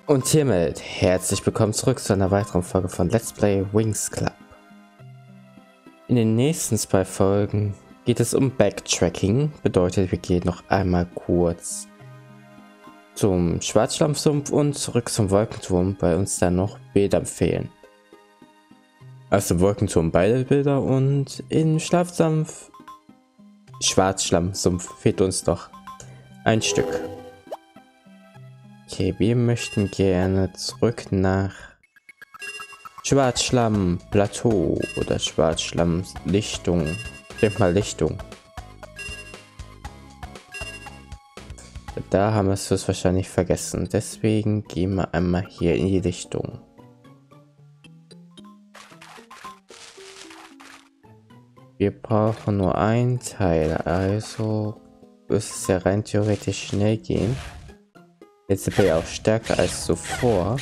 Und hiermit herzlich willkommen zurück zu einer weiteren Folge von Let's Play Winx Club. In den nächsten 2 Folgen geht es um Backtracking, bedeutet wir gehen noch einmal kurz zum Schwarzschlammsumpf und zurück zum Wolkenturm, weil uns da noch Bilder fehlen. Also Wolkenturm beide Bilder und in Schwarzschlammsumpf fehlt uns noch ein Stück. Okay, wir möchten gerne zurück nach Schwarzschlamm-Plateau oder Schwarzschlamm-Lichtung. Ich denke mal Lichtung. Da haben wir es wahrscheinlich vergessen. Deswegen gehen wir einmal hier in die Lichtung. Wir brauchen nur ein Teil, also müsste es ja rein theoretisch schnell gehen. Jetzt sind wir ja auch stärker als zuvor.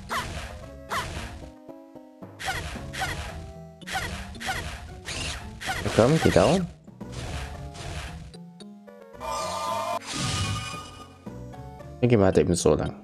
Komm, geh down. Dann gehen wir halt eben so lang.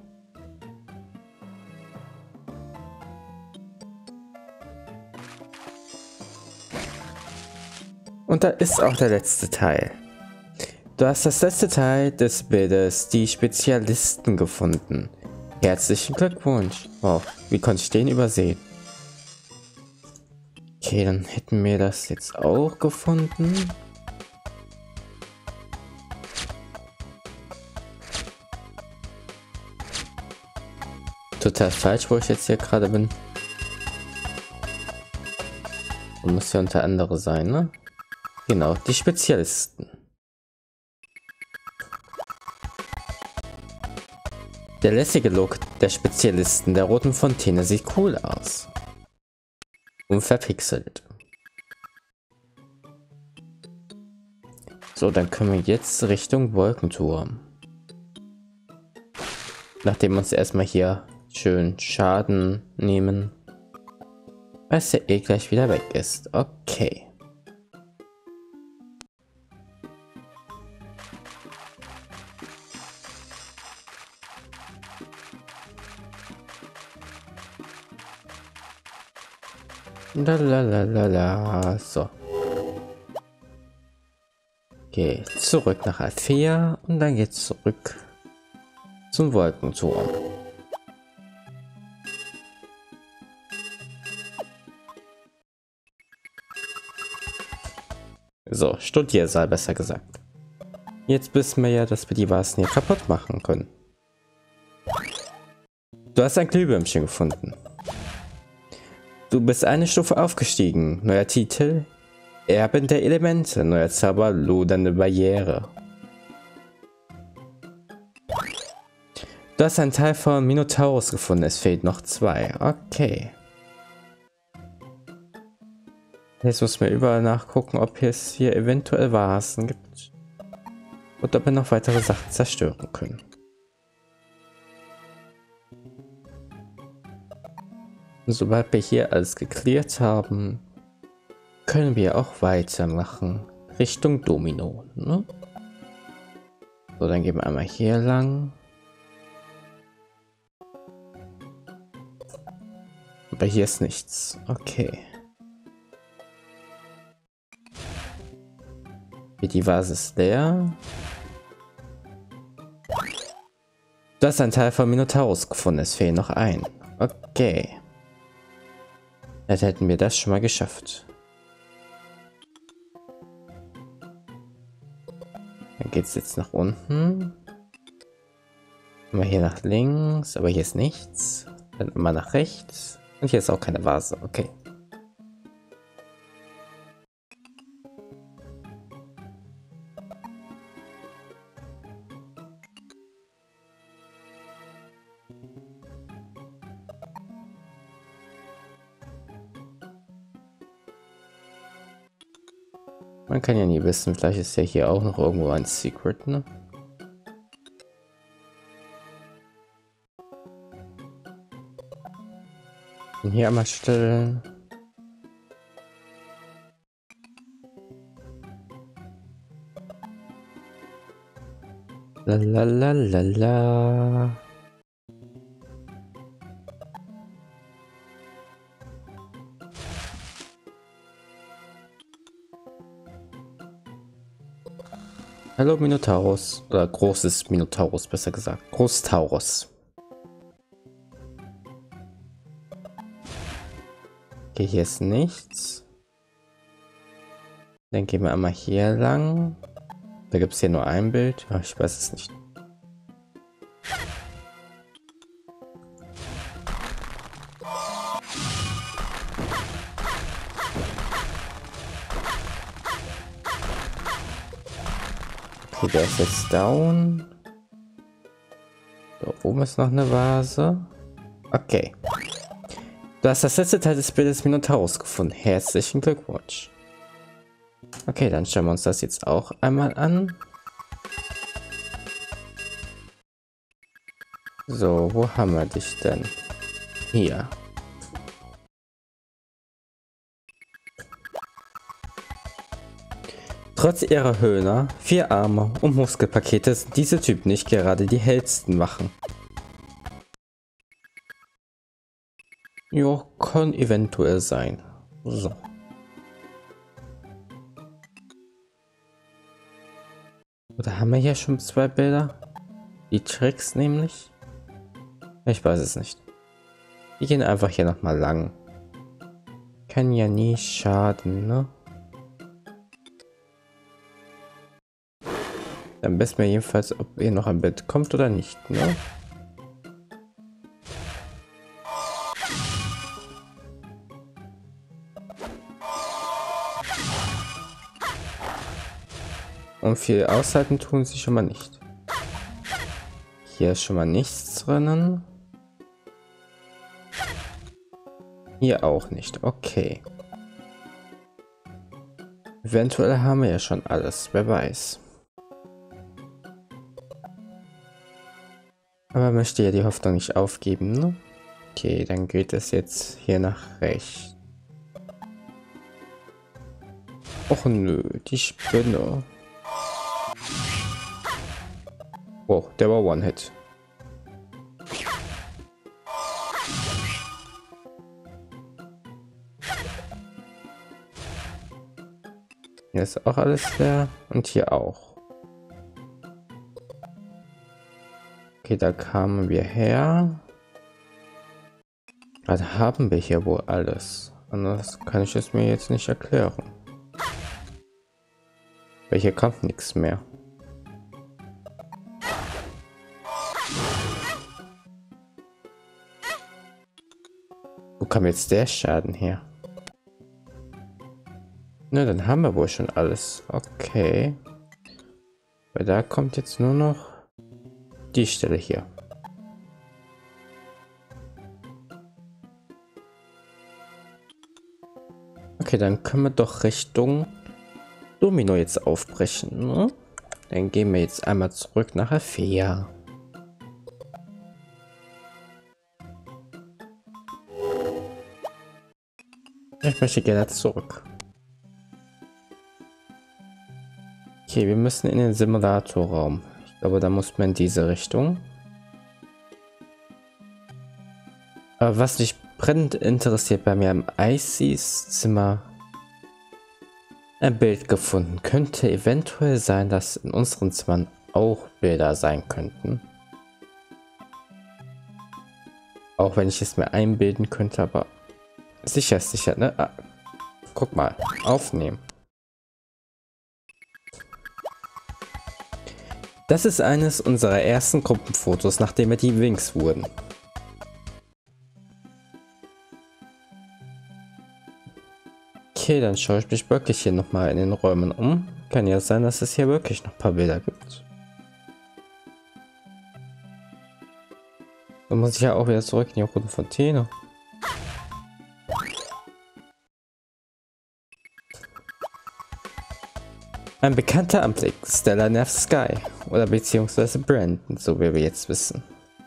Und da ist auch der letzte Teil. Du hast das letzte Teil des Bildes, die Spezialisten, gefunden. Herzlichen Glückwunsch. Wow, wie konnte ich den übersehen? Okay, dann hätten wir das jetzt auch gefunden. Total falsch, wo ich jetzt hier gerade bin. Und muss ja unter andere sein, ne? Genau, die Spezialisten. Der lässige Look der Spezialisten der Roten Fontäne sieht cool aus. Unverpixelt. So, dann können wir jetzt Richtung Wolkenturm. Nachdem wir uns erstmal hier schön Schaden nehmen. Weil es ja eh gleich wieder weg ist. Okay. Lalalala. So. Okay, zurück nach Althea und dann geht's zurück zum Wolkenturm. So, Studiersaal besser gesagt. Jetzt wissen wir ja, dass wir die Vasen hier kaputt machen können. Du hast ein Glühwürmchen gefunden. Du bist eine Stufe aufgestiegen. Neuer Titel: Erben der Elemente. Neuer Zauber: Lodernde Barriere. Du hast einen Teil von Minotaurus gefunden. Es fehlt noch 2. Okay. Jetzt muss man überall nachgucken, ob es hier eventuell Vasen gibt. Und ob wir noch weitere Sachen zerstören können. Und sobald wir hier alles geklärt haben, können wir auch weitermachen Richtung Domino. Ne? So, dann gehen wir einmal hier lang. Aber hier ist nichts. Okay. Die Vase ist leer. Du hast einen Teil von Minotaurus gefunden. Es fehlt noch ein. Okay. Jetzt hätten wir das schon mal geschafft. Dann geht es jetzt nach unten. Mal hier nach links, aber hier ist nichts. Dann immer nach rechts. Und hier ist auch keine Vase. Okay. Man kann ja nie wissen, vielleicht ist ja hier auch noch irgendwo ein Secret, ne? Und hier einmal stellen. La la la la la. Hallo Minotaurus. Oder großes Minotaurus, besser gesagt. Großtaurus. Okay, hier ist nichts. Dann gehen wir einmal hier lang. Da gibt es hier nur ein Bild. Ach, ich weiß es nicht. Okay, der ist jetzt down. Da oben ist noch eine Vase. Okay. Du hast das letzte Teil des Bildes Minotaurus gefunden. Herzlichen Glückwunsch. Okay, dann schauen wir uns das jetzt auch einmal an. So, wo haben wir dich denn? Hier. Trotz ihrer Hörner, 4 Arme und Muskelpakete sind diese Typen nicht gerade die hellsten Wachen. Jo, kann eventuell sein. So. Oder haben wir hier schon 2 Bilder? Die Tricks nämlich? Ich weiß es nicht. Wir gehen einfach hier nochmal lang. Kann ja nie schaden, ne? Dann wissen wir jedenfalls, ob hier noch ein Bild kommt oder nicht, ne? Und viel aushalten tun sie schon mal nicht. Hier ist schon mal nichts drinnen. Hier auch nicht. Okay. Eventuell haben wir ja schon alles. Wer weiß. Aber möchte ja die Hoffnung nicht aufgeben, ne? Okay, dann geht es jetzt hier nach rechts. Och nö, die Spinne. Oh, der war One-Hit. Hier ist auch alles leer und hier auch. Okay, da kamen wir her. Was haben wir hier wohl alles? Anders kann ich es mir jetzt nicht erklären. Weil hier kommt nichts mehr. Wo kam jetzt der Schaden her? Na, dann haben wir wohl schon alles. Okay. Weil da kommt jetzt nur noch die Stelle hier. Okay, dann können wir doch Richtung Domino jetzt aufbrechen, ne? Dann gehen wir jetzt einmal zurück nach Aphia. Ich möchte gerne zurück. Okay, wir müssen in den Simulatorraum. Ich glaube, da muss man in diese Richtung. Aber was mich brennend interessiert, bei mir im Icy's Zimmer ein Bild gefunden. Könnte eventuell sein, dass in unseren Zimmern auch Bilder sein könnten. Auch wenn ich es mir einbilden könnte, aber sicher ist sicher, ne? Ah, guck mal, aufnehmen. Das ist eines unserer ersten Gruppenfotos, nachdem wir die Wings wurden. Okay, dann schaue ich mich wirklich hier nochmal in den Räumen um. Kann ja sein, dass es hier wirklich noch ein paar Bilder gibt. Dann muss ich ja auch wieder zurück in die roten Fontäne. Ein bekannter Anblick, Stella Nerf Sky oder beziehungsweise Brandon, so wie wir jetzt wissen.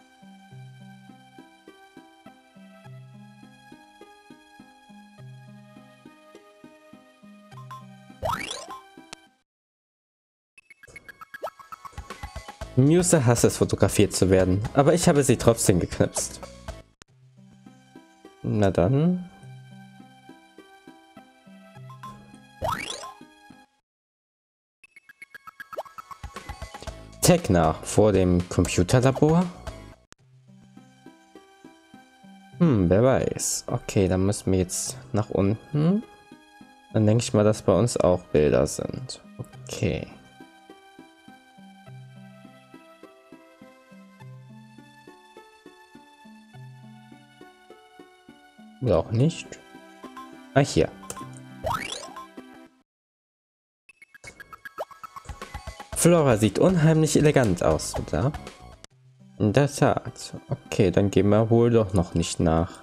Musa hasst es, fotografiert zu werden, aber ich habe sie trotzdem geknipst. Na dann. Techna vor dem Computerlabor? Wer weiß. Okay, dann müssen wir jetzt nach unten. Dann denke ich mal, dass bei uns auch Bilder sind. Okay. Oder auch nicht. Ah, hier. Flora sieht unheimlich elegant aus, oder? In der Tat. Okay, dann gehen wir wohl doch noch nicht nach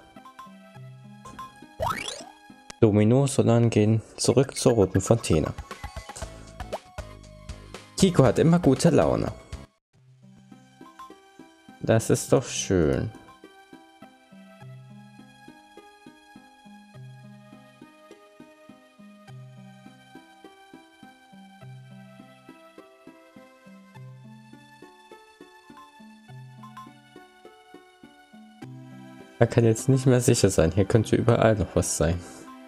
Domino, sondern gehen zurück zur Roten Fontäne. Kiko hat immer gute Laune. Das ist doch schön. Man kann jetzt nicht mehr sicher sein. Hier könnte überall noch was sein.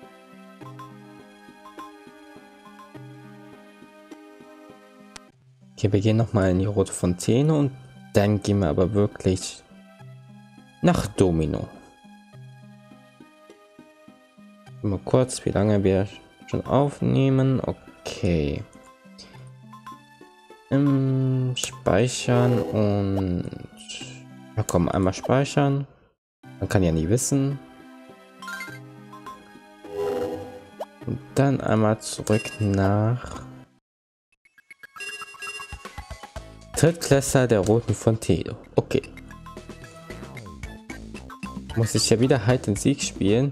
Okay, wir gehen noch mal in die Rote Fontäne und dann gehen wir aber wirklich nach Domino. Mal kurz, wie lange wir schon aufnehmen. Okay. Speichern und... Ja komm, einmal speichern. Man kann ja nie wissen. Und dann einmal zurück nach Drittklässler der Roten Fontäne. Okay. Muss ich ja wieder Hide and Seek spielen?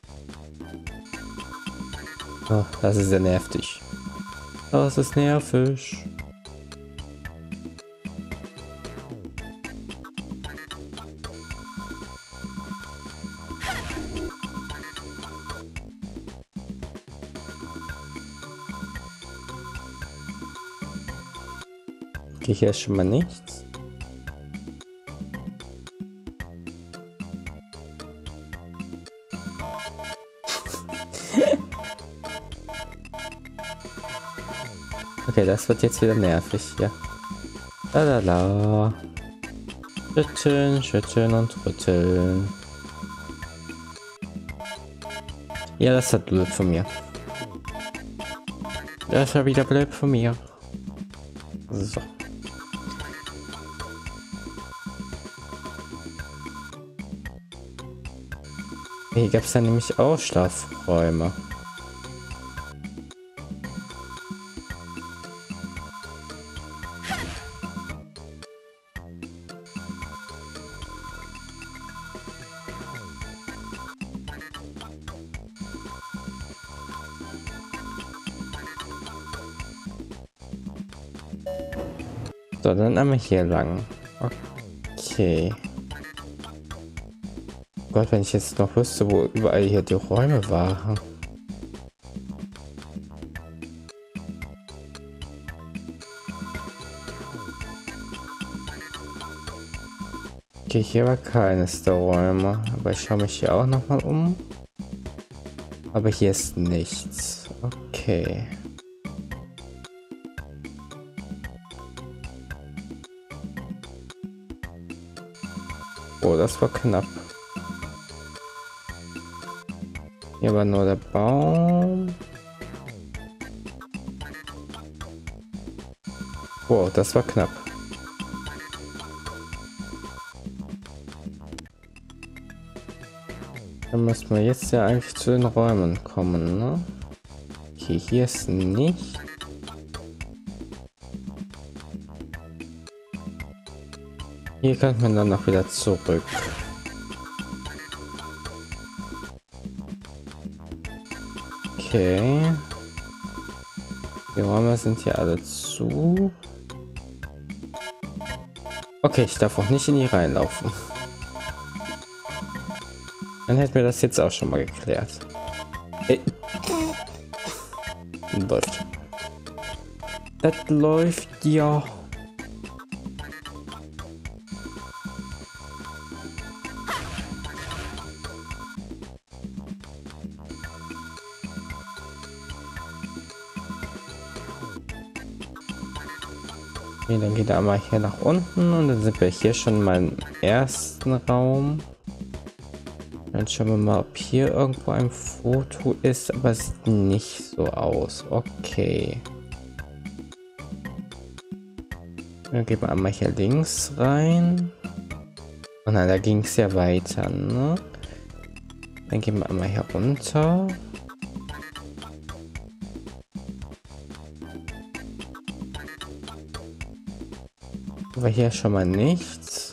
Oh, das ist ja nervig. Das ist nervig. Okay, hier ist schon mal nichts. Okay, das wird jetzt wieder nervig, ja. Lalala. Schütteln, schütteln und rütteln. Ja, das hat blöd von mir. Das war wieder blöd von mir. So. Hier gab es ja nämlich auch Schlafräume. So, dann einmal hier lang. Okay. Gott, wenn ich jetzt noch wüsste, wo überall hier die Räume waren. Okay, hier war keines der Räume, aber ich schaue mich hier auch noch mal um. Aber hier ist nichts. Okay. Oh, das war knapp. Hier war nur der Baum. Wow, das war knapp. Dann müssen wir jetzt ja eigentlich zu den Räumen kommen, ne? Okay, hier ist nicht. Hier kann man dann noch wieder zurück. Okay. Die Räume sind hier alle zu. Okay, ich darf auch nicht in die reinlaufen. Dann hätten wir das jetzt auch schon mal geklärt. Läuft. Das läuft ja. Okay, dann geht er einmal hier nach unten und dann sind wir hier schon mal im ersten Raum. Dann schauen wir mal, ob hier irgendwo ein Foto ist, aber es sieht nicht so aus. Okay. Dann gehen wir einmal hier links rein. Oh nein, da ging es ja weiter, ne? Dann gehen wir einmal hier runter. Aber hier schon mal nichts.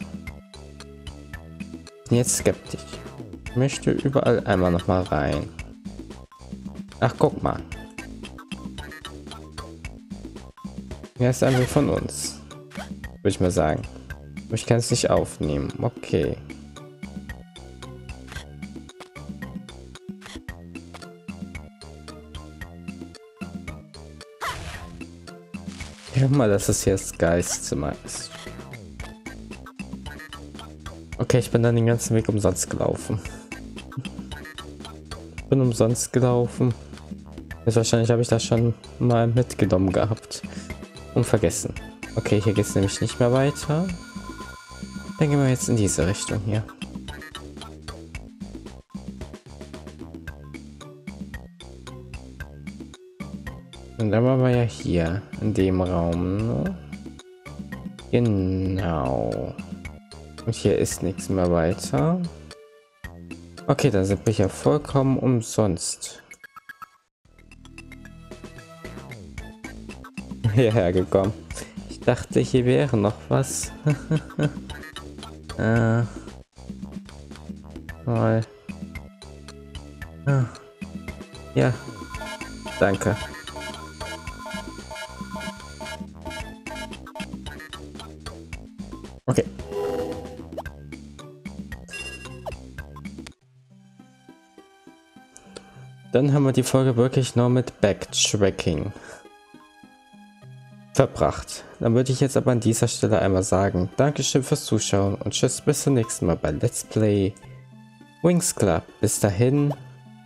Jetzt skeptisch. Ich möchte überall einmal noch mal rein. Ach, guck mal. Hier ist ein Bild von uns. Würde ich mal sagen. Aber ich kann es nicht aufnehmen. Okay. Ich hoffe mal, dass es hier das Geistzimmer ist. Okay, ich bin dann den ganzen Weg umsonst gelaufen. Bin umsonst gelaufen. Jetzt wahrscheinlich habe ich das schon mal mitgenommen gehabt. Und vergessen. Okay, hier geht es nämlich nicht mehr weiter. Dann gehen wir jetzt in diese Richtung hier. Und dann waren wir ja hier, in dem Raum, ne? Genau. Und hier ist nichts mehr weiter. Okay, dann sind wir ja vollkommen umsonst hierher gekommen. Ich dachte, hier wäre noch was. Mal. Ja, danke. Okay. Dann haben wir die Folge wirklich noch mit Backtracking verbracht. Dann würde ich jetzt aber an dieser Stelle einmal sagen, Dankeschön fürs Zuschauen und tschüss, bis zum nächsten Mal bei Let's Play Winx Club. Bis dahin.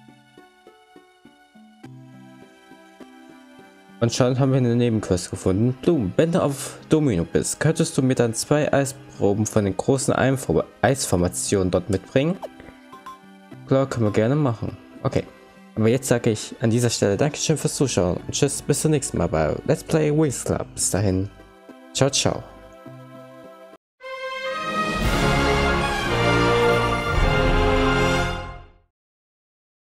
Und schon haben wir eine Nebenquest gefunden. Bloom, wenn du auf Domino bist, könntest du mir dann 2 Eisproben von den großen Eisformationen dort mitbringen? Klar, können wir gerne machen. Okay. Aber jetzt sage ich an dieser Stelle Dankeschön fürs Zuschauen und tschüss, bis zum nächsten Mal bei Let's Play Winx Club. Bis dahin. Ciao, ciao.